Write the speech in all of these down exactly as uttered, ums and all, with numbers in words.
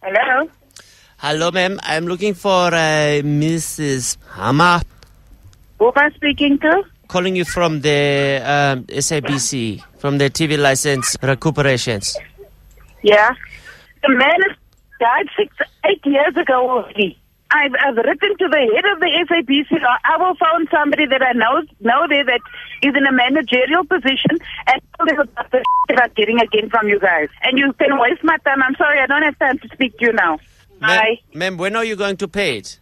Hello? Hello, ma'am. I'm looking for uh, Missus Hammer. Who am I speaking to? Calling you from the um, S A B C, from the T V license recuperations. Yeah. The man has died six, eight years ago already. I've, I've written to the head of the S A B C. I will phone somebody that I know know there that is in a managerial position and tell them about the shit I'm getting again from you guys. And you can waste my time. I'm sorry, I don't have time to speak to you now. Ma'am, Bye. ma'am, when are you going to pay it?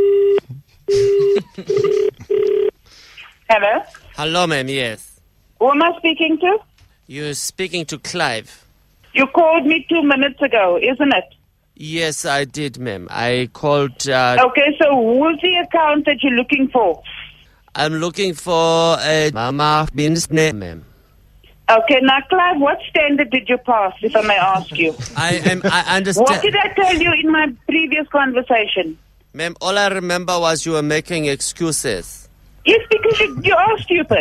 Hello? Hello, ma'am, yes. Who am I speaking to? You're speaking to Clive. You called me two minutes ago, isn't it? Yes, I did, ma'am. I called... Uh, Okay, so who's the account that you're looking for? I'm looking for a Mama Bin's name, ma'am. Okay, now, Clive, what standard did you pass, if I may ask you? I am. I understand. What did I tell you in my previous conversation? Ma'am, all I remember was you were making excuses. Yes, because you, you are stupid.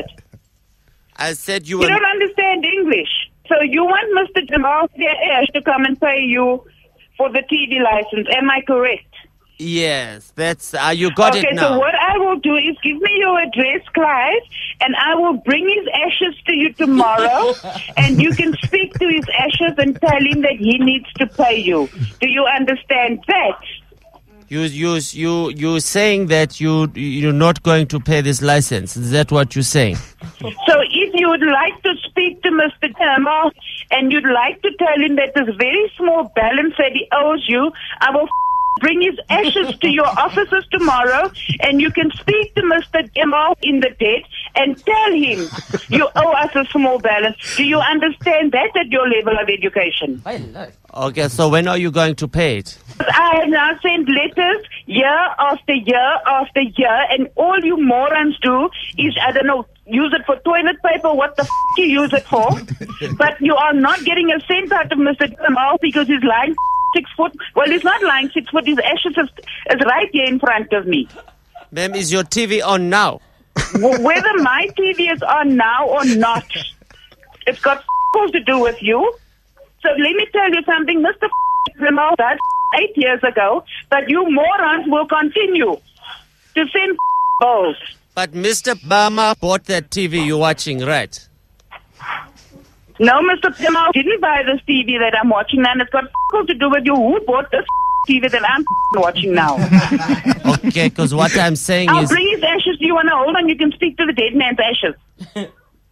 I said you You were... don't understand English. So you want Mister Jamal Ash to come and pay you for the T V license. Am I correct? Yes, that's... Uh, you got okay, it now. so what I will do is give me your address, Clive, and I will bring his ashes to you tomorrow, and you can speak to his ashes and tell him that he needs to pay you. Do you understand that? You you you you saying that you you're not going to pay this license? Is that what you're saying? So if you would like to speak to Mister Jamal and you'd like to tell him that this very small balance that he owes you, I will bring his ashes to your offices tomorrow, and you can speak to Mister Jamal in the dead and tell him you owe us a small balance. Do you understand that at your level of education? Okay, so when are you going to pay it? I have now sent letters year after year after year, and all you morons do is, I don't know, use it for toilet paper, what the f*** you use it for, but you are not getting a cent out of Mister Jamal because he's lying six foot. Well, he's not lying six foot, his ashes is, is right here in front of me. Ma'am, is your T V on now? Whether my T V is on now or not, it's got f*** to do with you. So let me tell you something, Mister Jamal died eight years ago, but you morons will continue to send balls. But Mister Bama bought that T V you're watching, right? No, Mister Jamal didn't buy this T V that I'm watching now, and it's got f- to do with you. Who bought this T V that I'm f- watching now? Okay, because what I'm saying I'll is... bring his ashes. Do you want to hold on? You can speak to the dead man's ashes.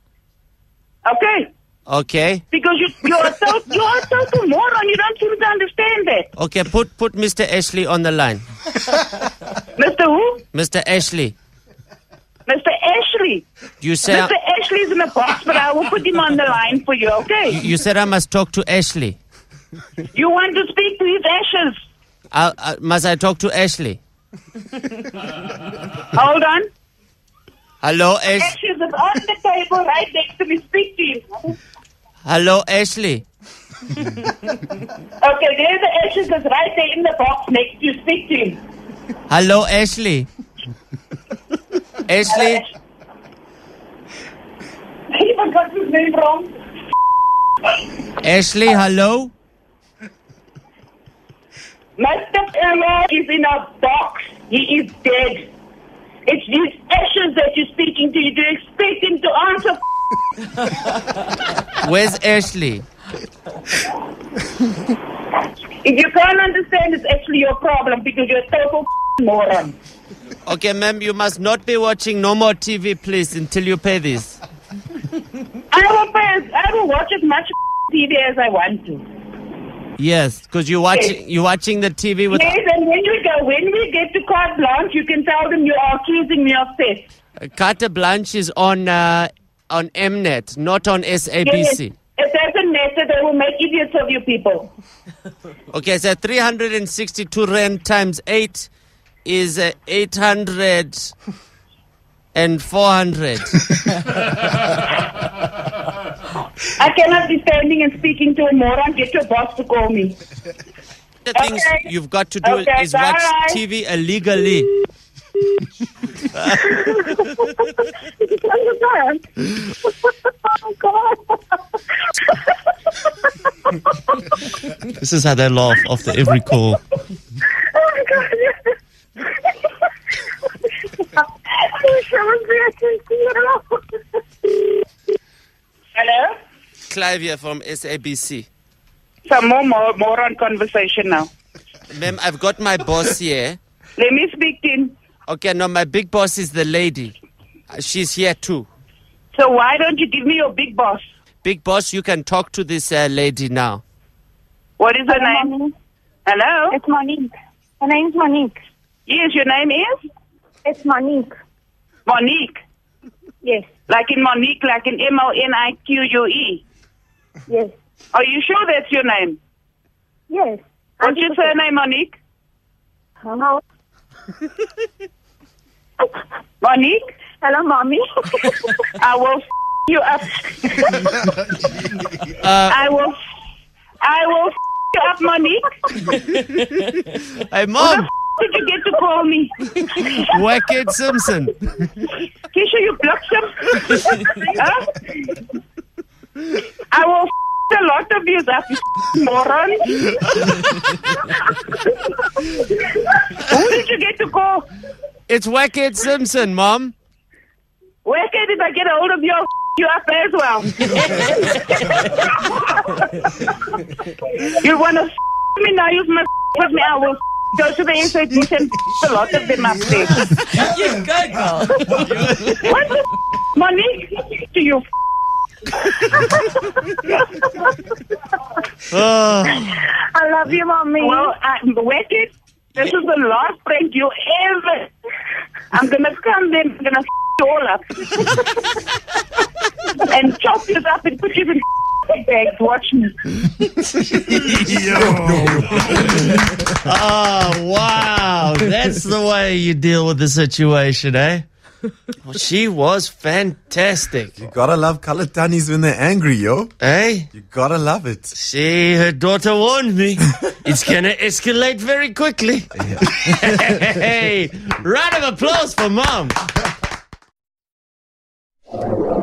Okay? Okay. Because you, you're, a to- you're a total moron. You don't seem to understand that. Okay, put, put Mister Ashley on the line. Mister who? Mister Ashley. Mister Ashley. You said... Mister Ashley's in the box, but I will put him on the line for you, okay? You said I must talk to Ashley. You want to speak to his ashes? I, I, must I talk to Ashley? Hold on. Hello, Ash. Ashes is on the table right next to me. Speak to him. Hello, Ashley. Okay, there's the ashes that's right there in the box next to you. Speak to him. Hello, Ashley. Ashley. He even got his name wrong. Ashley, hello. Mister Emma is in a box. He is dead. It's these ashes that you're speaking to. You do expect him to answer. Where's Ashley? If you can't understand, it's actually your problem because you're a total moron. Okay, ma'am, you must not be watching no more T V, please, until you pay this. I will pay, I will watch as much T V as I want to. Yes, because you're watching, Yes. you're watching the T V with... Yes, and when we go, when we get to carte blanche, you can tell them you are accusing me of theft. Carte Blanche is on uh, on Mnet, not on S A B C. Yes, it doesn't matter. They will make idiots of you people. Okay, so three hundred sixty-two rand times eight is uh, eight hundred and four hundred. I cannot be standing and speaking to a moron. Get your boss to call me. The things Okay. you've got to do Okay, is watch bye. T V illegally. Oh, God. This is how they laugh after every call. Oh, my God. Hello? Clive here from S A B C. Some more, more, more on conversation now. Ma'am, I've got my boss here. Let me speak to him. Okay, no, my big boss is the lady. Uh, She's here too. So why don't you give me your big boss? Big boss, you can talk to this uh, lady now. What is her Hello, name? Monique. Hello? It's Monique. Her name's Monique. Yes, your name is? It's Monique. Monique. Yes, Like in Monique, like in M O N I Q U E. yes, Are you sure that's your name? yes. What's your surname, Monique? Hello, Monique? hello, mommy. I will f- you up. Uh, I will f- I will f- you up, Monique. hey, Who Mom, the f- did you get to call me? Whackhead Simpson. Keisha, you blocked him? Huh? I will f- a lot of you up, you moron. Who did you get to call? It's Whackhead Simpson, Mom. Where can did I get a hold of you? I'll f- you up as well. You want to f- me now? You must f- with me. I will f- go to the S A B C and f- a lot of them up there. You go, girl. What the f- Monique? To you? F- Oh, I love you, mommy. well, I'm wicked. This is the last prank you ever. I'm gonna come then. I'm gonna f- you all up and chop you up and put you in f- bags. Watch me. oh, wow. That's the way you deal with the situation, eh? Well, she was fantastic. You gotta love colored tunnies when they're angry, yo. Eh? You gotta love it. She, her daughter warned me. It's going to escalate very quickly. Hey, round of applause for Mom.